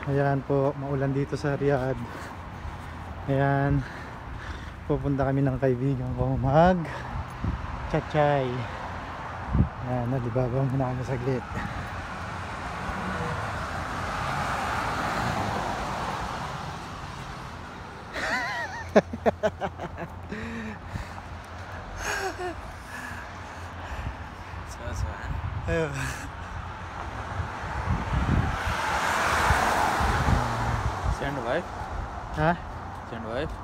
Ayan po, maulan dito sa Riyadh. Ayan, pupunta kami ng kaibigan ko mag chachay. Ayan, nalibabaw muna kami saglit. Ayun. Send wife? Ha? Send wife?